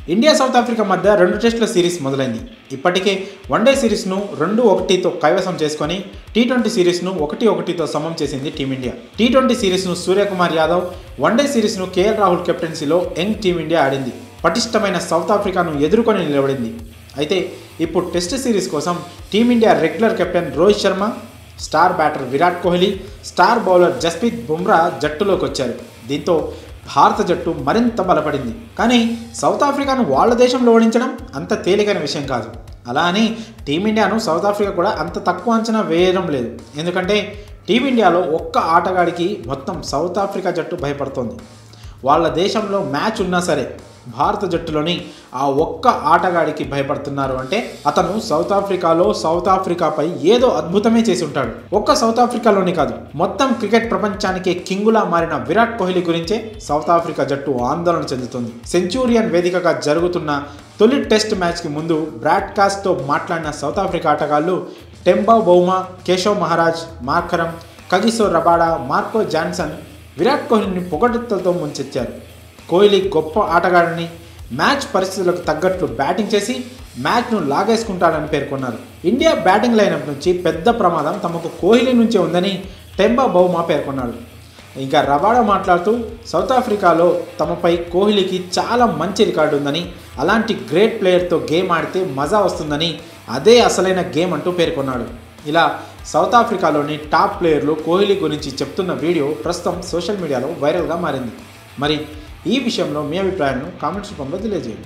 India south Africa మధ్య 2 టెస్టుల series మొదలైంది. ఇప్పటికే వన్డే సిరీస్ను 2-1తో కైవసం చేసుకొని టీ20 సిరీస్ను 1-1తో సమం చేసింది టీమిండియా. టీ20 సిరీస్ను సూర్యకుమార్ యాదవ్, వన్డే సిరీస్ను కేఎల్ రాహుల్ కెప్టెన్సీలో యంగ్ టీమిండియా ఆడింది. పటిష్టమైన సౌత్ ఆఫ్రికాను ఎదుర్కొని నిలబడింది. అయితే ఇప్పుడు టెస్ట్ సిరీస్ కోసం team India regular captain Rohit Sharma, star batter Virat Kohli, star bowler Jasprit Bumrah జట్టులోకి వచ్చారు. దీంతో భారత జట్టు మరింత బలపడింది. కానీ సౌత్ ఆఫ్రికాను వాళ్ళ దేశంలో ఓడించడం అంత తేలికైన విషయం కాదు. అలా అని టీమిండియాను సౌత్ ఆఫ్రికా కూడా అంత తక్కువ అంచనా వేయడం లేదు. ఎందుకంటే టీమిండియాలో ఒక్క ఆటగాడికి మొత్తం సౌత్ ఆఫ్రికా జట్టు భయపడుతోంది. వాళ్ళ దేశంలో మ్యాచ్ ఉన్నా సరే భారత జట్టులోని ఆ ఒక్క ఆటగాడికి భయపడుతున్నారు అంటే అతను సౌత్ ఆఫ్రికాపై ఏదో అద్భుతమే చేసి ఉంటాడు. ఒక్క సౌత్ ఆఫ్రికాలోనే కాదు, మొత్తం క్రికెట్ ప్రపంచానికే కింగులా మారిన విరాట్ కోహ్లీ గురించే సౌత్ ఆఫ్రికా జట్టు ఆందోళన చెందుతుంది. సెంచూరియన్ వేదికగా జరుగుతున్న తొలి టెస్ట్ మ్యాచ్కి ముందు బ్రాడ్కాస్ట్తో మాట్లాడిన సౌత్ ఆఫ్రికా ఆటగాళ్లు Temba Bavuma, Keshav Maharaj, Markram, Kagiso Rabada, Marco Jansen Virat కోహ్లీని పొగడ్తలతో ముంచెత్తారు. కోహ్లీ గొప్ప ఆటగాడని, మ్యాచ్ పరిస్థితులకు తగ్గట్లు బ్యాటింగ్ చేసి మ్యాచ్ను లాగేసుకుంటాడని పేర్కొన్నారు. ఇండియా బ్యాటింగ్ లైనప్ నుంచి పెద్ద ప్రమాదం తమకు కోహ్లీ నుంచే ఉందని టెంబా బౌమా పేర్కొన్నాడు. ఇంకా రబాడా మాట్లాడుతూ సౌత్ ఆఫ్రికాలో తమపై కోహ్లీకి చాలా మంచి రికార్డు ఉందని, అలాంటి గ్రేట్ ప్లేయర్తో గేమ్ ఆడితే మజా వస్తుందని, అదే అసలైన గేమ్ అంటూ పేర్కొన్నాడు. ఇలా సౌత్ ఆఫ్రికాలోని టాప్ ప్లేయర్లు కోహ్లీ గురించి చెప్తున్న వీడియో ప్రస్తుతం సోషల్ మీడియాలో వైరల్గా మారింది. మరి ఈ విషయంలో మీ అభిప్రాయాలను కామెంట్స్ రూపంలో తెలియజేయండి.